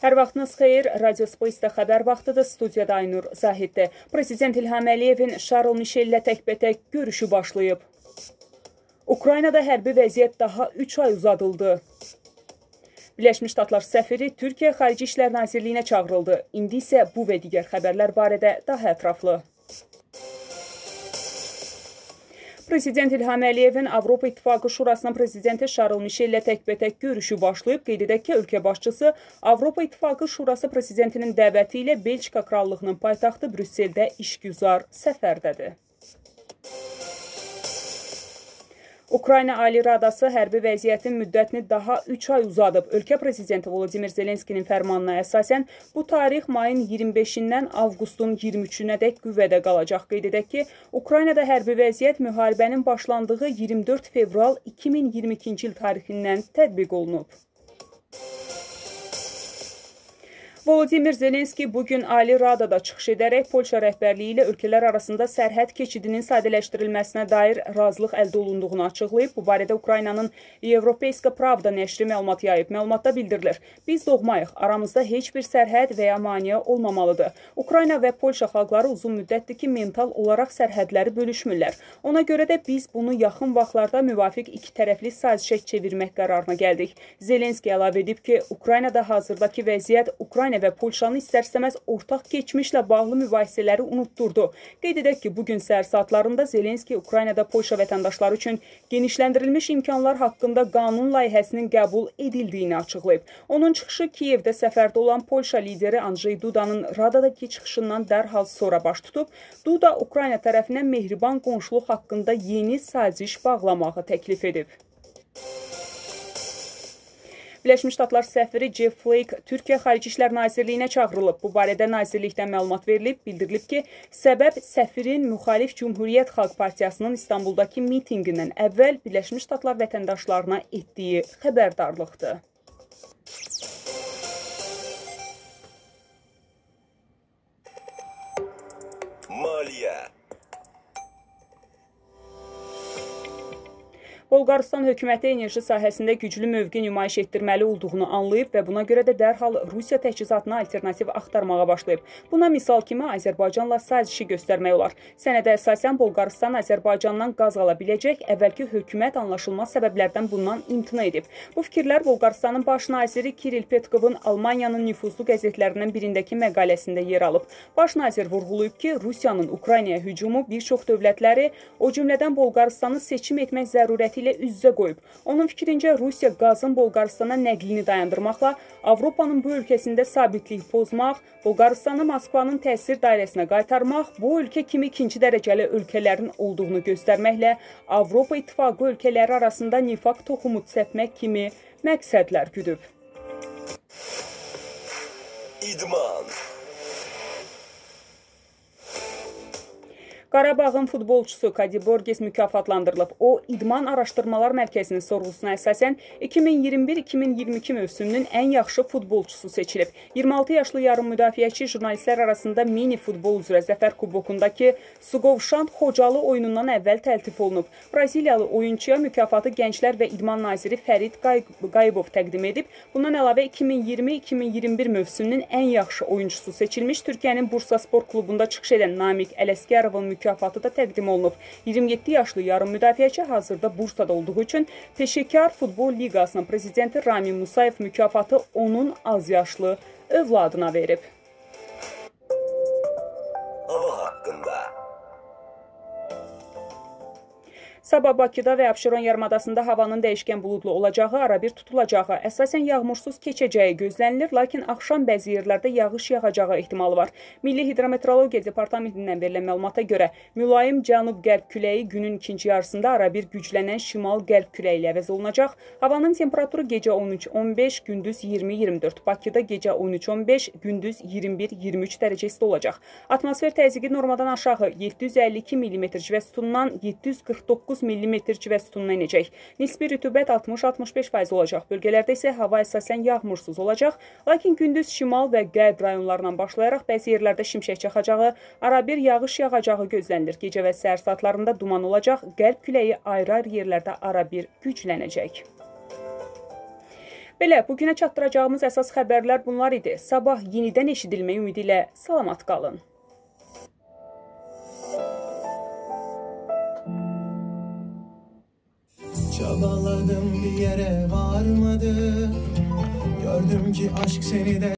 Hər vaxtınız xeyir, Radio Space-də xəbər vaxtıdır, studiyada Aynur Zahiddir. Prezident İlham Əliyevin Şarl Mişellə təkbətək görüşü başlayıb. Ukraynada hərbi vəziyyət daha 3 ay uzadıldı. Birləşmiş Ştatlar səfiri Türkiyə Xarici İşlər Nazirliyinə çağırıldı. İndi isə bu və digər xəbərlər barədə daha ətraflı. Prezident İlham Əliyevin Avropa İttifaqı Şurasının prezidenti Şarl Mişellə təkbətək görüşü başlayıb. Qeyd edək ki, ölkə başçısı Avropa İttifaqı Şurası prezidentinin dəvəti ilə Belçika Krallığının paytaxtı Brüsseldə işgüzar səfərdədir. Ukrayna Ali Radası hərbi vəziyyətin müddətini daha 3 ay uzadıb. Ölkə prezidenti Volodimir Zelenskinin fərmanına əsasən bu tarix mayın 25-dən avqustun 23-ədək qüvvədə qalacaq. Qeyd edək ki, Ukraynada hərbi vəziyyət müharibənin başlandığı 24 fevral 2022-ci il tarixindən tətbiq olunub. Volodimir Zelenski bugün Ali Radada çıxış edərək Polşa rəhbərliyi ilə ölkələr arasında sərhəd keçidinin sadələşdirilməsinə dair razılıq əldə olunduğunu açıqlayıb. Bu barədə Ukraynanın Evropeyska Pravda nəşri məlumat yayıb. Məlumatda bildirilir. Biz doğmayıq, aramızda heç bir sərhəd və ya maneə olmamalıdır. Ukrayna və Polşa xalqları uzun müddətdir ki, mental olaraq sərhədləri bölüşmürlər. Ona görə də biz bunu yaxın vaxtlarda müvafiq iki tərəfli sazişə çevirmək qərarına gəldik. Zelenski əlavə edib ki, Ukraynada hazırdakı vəziyyət Ukrayna və Polşanın istər-istəməz ortaq keçmişlə bağlı mübahisələri unutturdu. Qeyd edək ki, bugün səhər saatlarında Zelenski Ukraynada Polşa vətəndaşları üçün genişləndirilmiş imkanlar haqqında qanun layihəsinin qəbul edildiyini açıqlayıb. Onun çıxışı Kiyevdə səfərdə olan Polşa lideri Andrzej Dudanın Radadakı çıxışından dərhal sonra baş tutub. Duda Ukrayna tərəfindən mehriban qonşuluq haqqında yeni saziş bağlamağı təklif edib. Birləşmiş Ştatlar səfiri Jeff Flake Türkiyə Xarici İşlər Nazirliyinə çağırılıb. Bu barədə nazirlikdən məlumat verilib. Bildirilib ki, səbəb səfirin müxalif Cümhuriyyət Xalq Partiyasının İstanbuldakı mitinqindən əvvəl Birləşmiş Ştatlar vətəndaşlarına etdiyi xəbərdarlıqdır. Maliyyə. Bolqarıstan hökuməti enerji sahəsində güclü mövqe nümayiş etdirməli olduğunu anlayıb və buna görə də dərhal Rusiya təchizatına alternativ axtarmağa başlayıb. Buna misal kimi Azərbaycanla sazişi göstərmək olar. Sənədə əsasən Bolqarıstan Azərbaycandan qaz ala biləcək, əvvəlki hökumət anlaşılmaz səbəblərdən bundan imtina edib. Bu fikirlər Bolqarıstanın baş naziri Kiril Petkovun Almaniyanın nüfuzlu qəzetlərindən birindəki məqaləsində yer alıb. Baş nazir vurğulayıb ki, Rusiyanın Ukraynaya hücumu bir çox dövlətləri, o cümlədən Bolqarıstanı seçim etmək zərurəti ilə üz-üzə qoyub. Onun fikrincə Rusiya qazın Bolqarıstana nəqlini dayandırmaqla Avropanın bu ölkəsində sabitlik pozmaq, Bolqarıstanı Moskvanın təsir dairəsinə qaytarmaq, bu ölkə kimi ikinci dərəcəli ölkələrin olduğunu göstərməklə Avropa İttifaqı ölkələri arasında nifaq toxumu səpmək kimi məqsədlər güdüb. İdman. Qarabağın futbolçusu Kadi Borges mükafatlandırılıb. O, İdman Araşdırmalar Mərkəzinin sorğusuna əsasən 2021-2022 mövsümünün ən yaxşı futbolçusu seçilib. 26 yaşlı yarım müdafiəçi jurnalistlər arasında mini futbol üzrə Zəfər Kubokundakı Suqovşant Xocalı oyunundan əvvəl təltif olunub. Braziliyalı oyunçuya mükafatı Gənclər və İdman naziri Fərid Qayıbov təqdim edib. Bundan əlavə 2020-2021 mövsümünün ən yaxşı oyuncusu seçilmiş Türkiyənin Bursa Spor Klubunda çıxış edən Namiq Ələskərovun mükafatı da təqdim olunub. 27 yaşlı yarım müdafiəçi hazırda Bursada olduğu üçün Peşəkar Futbol Liqasının prezidenti Rami Musayev mükafatı onun az yaşlı övladına verib. Hava haqqında. Sabah Bakıda və Abşeron yarımadasında havanın dəyişkən buludlu olacağı, arabir tutulacağı, əsasən yağmursuz keçəcəyi gözlənilir, lakin axşam bəzi yerlərdə yağış yağacağı ehtimalı var. Milli Hidrometeorologiya Departamentindən verilən məlumata görə mülayim cənub-qərb küləyi günün ikinci yarısında arabir güclənən şimal-qərb küləyi ilə əvəz olunacaq. Havanın temperaturu gecə 13-15, gündüz 20-24, Bakıda gecə 13-15, gündüz 21-23 dərəcə isti olacaq. Atmosfer təzyiqi normadan aşağı 752 mm civə sütunundan 749 mm civə sütununa inəcək. Nisbi rütubət 60-65% olacaq. Bölgələrdə isə hava əsasən yağmursuz olacaq. Lakin gündüz şimal və qərb rayonlarından başlayaraq bəzi yerlərdə şimşək çaxacağı, arabir yağış yağacağı gözlənilir. Gecə və səhər saatlarında duman olacaq. Qərb küləyi ayrı-ayrı yerlərdə arabir güclənəcək. Belə, bugünə çatdıracağımız əsas xəbərlər bunlar idi. Sabah yenidən eşidilmək ümidi ilə salamat qalın. Çabaladım bir yere varmadı. Gördüm ki aşk seni de